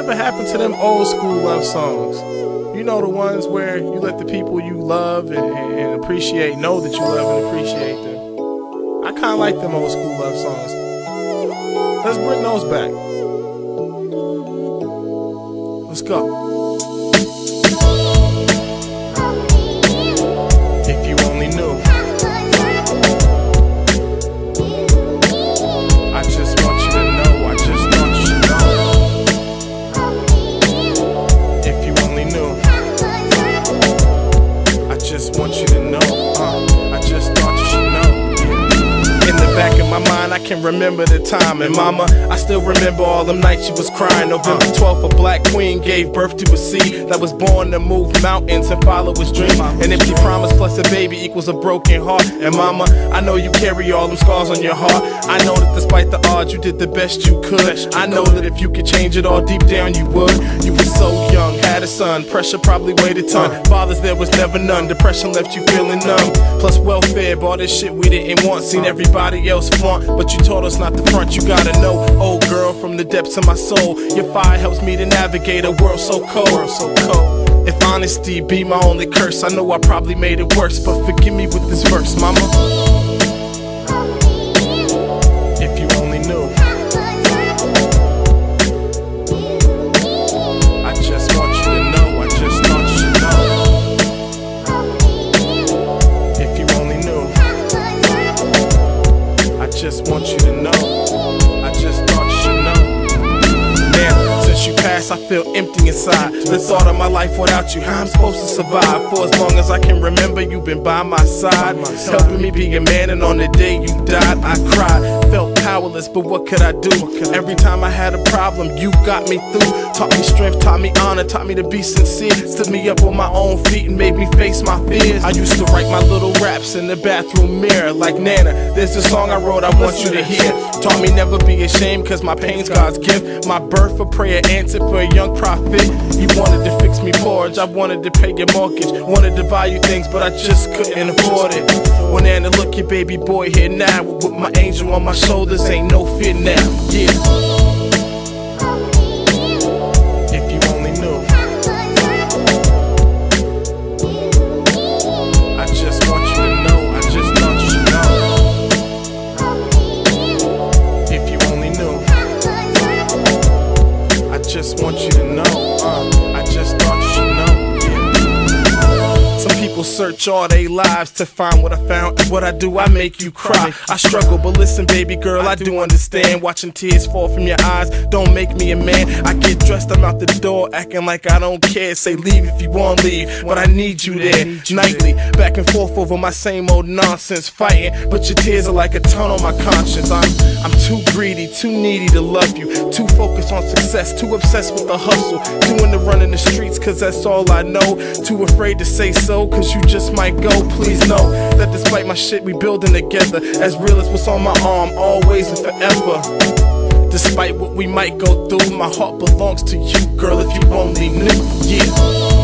whatever happened to them old school love songs? You know, the ones where you let the people you love and appreciate know that you love and appreciate them. I kind of like them old school love songs. Let's bring those back. Let's go. If you only knew. I just want you to know. I just want you to know. If you only knew. I just want you to know. I just thought you should know. In the back of my mind, I can remember the time. And mama, I still remember all them nights she was crying. November 12th, a black queen gave birth to a seed that was born to move mountains and follow his dream. An empty promise plus a baby equals a broken heart. And mama, I know you carry all them scars on your heart. I know that despite the odds, you did the best you could. I know that if you could change it all, deep down you would. You were so young, had a son, pressure probably weighed a ton. Fathers, there was never none, depression left you feeling numb. Plus welfare, bought this shit we didn't want. Seen everybody else flaunt, but you taught us not to front. You gotta know, old girl, from the depths of my soul, your fire helps me to navigate a world so cold. If honesty be my only curse, I know I probably made it worse, but forgive me with this verse, mama. If you only knew. I just want you to know. I just thought you should know. If you only knew. I just want you to know. I just thought you should know. Now, since you passed, I feel empty inside. The thought of my life without you, how I'm supposed to survive. For as long as I can remember, you've been by my side, helping me be a man. And on the day you died, I cried, felt powerless, but what could I do? Every time I had a problem, you got me through. Taught me strength, taught me honor, taught me to be sincere. Stood me up on my own feet and made me face my fears. I used to write my little raps in the bathroom mirror like Nana. There's a song I wrote I want you to hear. Taught me never be ashamed, cause my pain's God's gift. My birth a prayer answered for a young prophet. He wanted to fix me porridge, I wanted to pay your mortgage. Wanted to buy you things, but I just couldn't afford it. Well, Nana, look your baby boy here now, with my angel on my shoulders, ain't no fear now. Yeah. If you only knew. I just want you to know. I just thought you should know. If you only knew. I just want you to know. I just thought you should know. Some people search all their lives to find what I found. And what I do, I make you cry. I struggle, but listen, baby girl, I do understand. Watching tears fall from your eyes don't make me a man. I get dressed, I'm out the door, acting like I don't care. Say leave if you won't leave, but I need you there. Nightly, back and forth over my same old nonsense, fighting. But your tears are like a ton on my conscience. I'm too greedy, too needy to love you. Too focused on success, too obsessed with the hustle. Too into running the streets, cause that's all I know. Too afraid to say so, cause you just might go. Please know that despite my shit, we building together. As real as what's on my arm, always and forever. Despite what we might go through, my heart belongs to you, girl, if you only knew. Yeah.